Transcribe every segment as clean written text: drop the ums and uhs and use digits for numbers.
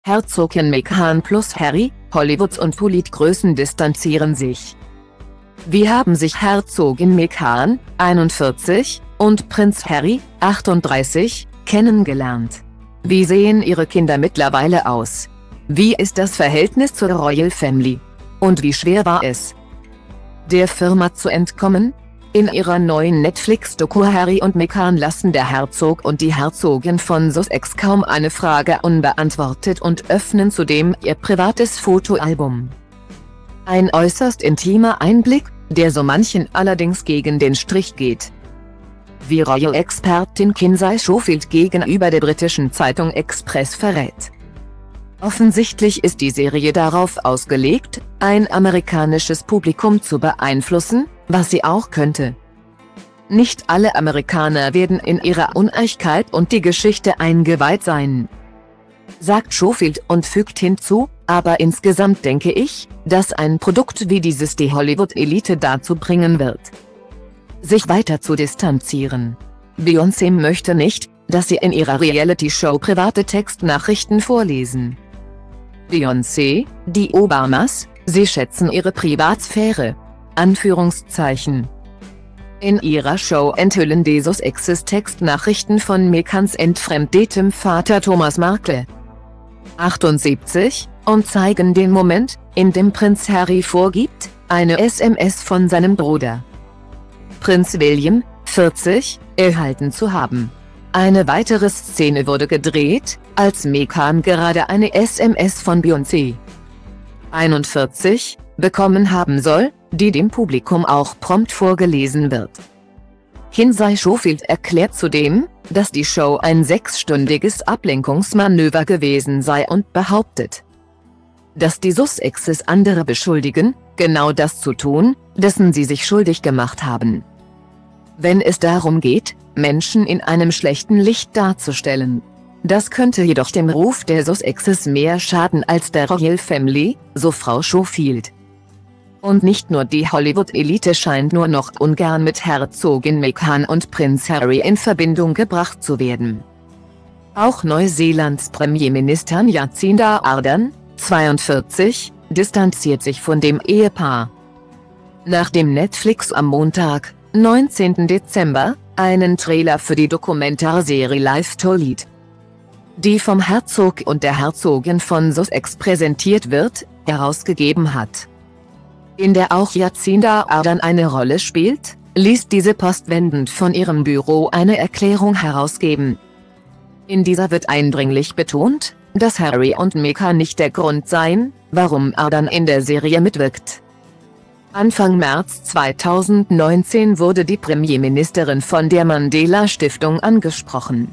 Herzogin Meghan plus Harry, Hollywoods und Politgrößen distanzieren sich. Wie haben sich Herzogin Meghan, 41, und Prinz Harry, 38, kennengelernt? Wie sehen ihre Kinder mittlerweile aus? Wie ist das Verhältnis zur Royal Family? Und wie schwer war es, der Firma zu entkommen? In ihrer neuen Netflix-Doku Harry und Meghan lassen der Herzog und die Herzogin von Sussex kaum eine Frage unbeantwortet und öffnen zudem ihr privates Fotoalbum. Ein äußerst intimer Einblick, der so manchen allerdings gegen den Strich geht. Wie Royal-Expertin Kinsey Schofield gegenüber der britischen Zeitung Express verrät. Offensichtlich ist die Serie darauf ausgelegt, ein amerikanisches Publikum zu beeinflussen, was sie auch könnte. Nicht alle Amerikaner werden in ihrer Unechtheit und die Geschichte eingeweiht sein, sagt Schofield und fügt hinzu, aber insgesamt denke ich, dass ein Produkt wie dieses die Hollywood-Elite dazu bringen wird, sich weiter zu distanzieren. Beyoncé möchte nicht, dass sie in ihrer Reality-Show private Textnachrichten vorlesen. Beyoncé, die Obamas, sie schätzen ihre Privatsphäre. Anführungszeichen. In ihrer Show enthüllen die Sussexes Textnachrichten von Meghans entfremdetem Vater Thomas Markle, 78, und zeigen den Moment, in dem Prinz Harry vorgibt, eine SMS von seinem Bruder Prinz William, 40, erhalten zu haben. Eine weitere Szene wurde gedreht, als Meghan gerade eine SMS von Beyoncé, 41, bekommen haben soll, die dem Publikum auch prompt vorgelesen wird. Kinsey Schofield erklärt zudem, dass die Show ein 6-stündiges Ablenkungsmanöver gewesen sei und behauptet, dass die Sussexes andere beschuldigen, genau das zu tun, dessen sie sich schuldig gemacht haben. Wenn es darum geht, Menschen in einem schlechten Licht darzustellen. Das könnte jedoch dem Ruf der Sussexes mehr schaden als der Royal Family, so Frau Schofield. Und nicht nur die Hollywood-Elite scheint nur noch ungern mit Herzogin Meghan und Prinz Harry in Verbindung gebracht zu werden. Auch Neuseelands Premierministerin Jacinda Ardern, 42, distanziert sich von dem Ehepaar. Nachdem Netflix am Montag, 19. Dezember, einen Trailer für die Dokumentarserie Life Told, die vom Herzog und der Herzogin von Sussex präsentiert wird, herausgegeben hat, in der auch Jacinda Ardern eine Rolle spielt, ließ diese postwendend von ihrem Büro eine Erklärung herausgeben. In dieser wird eindringlich betont, dass Harry und Meghan nicht der Grund seien, warum Ardern in der Serie mitwirkt. Anfang März 2019 wurde die Premierministerin von der Mandela-Stiftung angesprochen,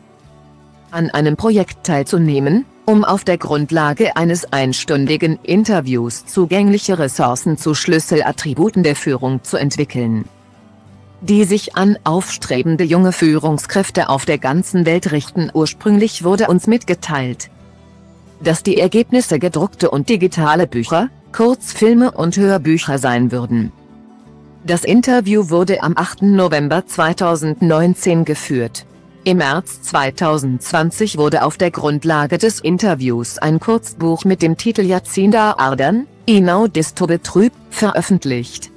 an einem Projekt teilzunehmen, um auf der Grundlage eines einstündigen Interviews zugängliche Ressourcen zu Schlüsselattributen der Führung zu entwickeln, die sich an aufstrebende junge Führungskräfte auf der ganzen Welt richten. Ursprünglich wurde uns mitgeteilt, dass die Ergebnisse gedruckte und digitale Bücher, Kurzfilme und Hörbücher sein würden. Das Interview wurde am 8. November 2019 geführt. Im März 2020 wurde auf der Grundlage des Interviews ein Kurzbuch mit dem Titel Jacinda Ardern, Inau Disto Betrüb, veröffentlicht.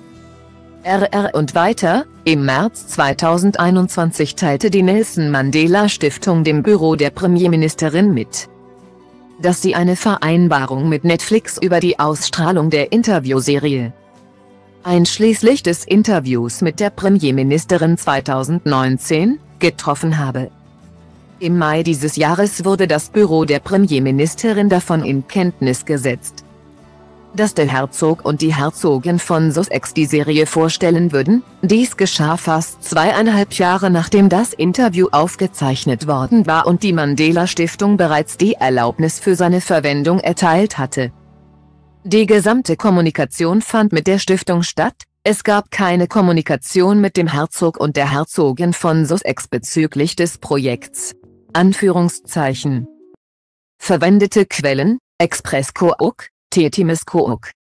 Und weiter, im März 2021 teilte die Nelson Mandela Stiftung dem Büro der Premierministerin mit, dass sie eine Vereinbarung mit Netflix über die Ausstrahlung der Interviewserie, einschließlich des Interviews mit der Premierministerin 2019, getroffen habe. Im Mai dieses Jahres wurde das Büro der Premierministerin davon in Kenntnis gesetzt, dass der Herzog und die Herzogin von Sussex die Serie vorstellen würden. Dies geschah fast 2,5 Jahre nachdem das Interview aufgezeichnet worden war und die Mandela-Stiftung bereits die Erlaubnis für seine Verwendung erteilt hatte. Die gesamte Kommunikation fand mit der Stiftung statt, es gab keine Kommunikation mit dem Herzog und der Herzogin von Sussex bezüglich des Projekts. Anführungszeichen. Verwendete Quellen: Express Cook, Times Cook.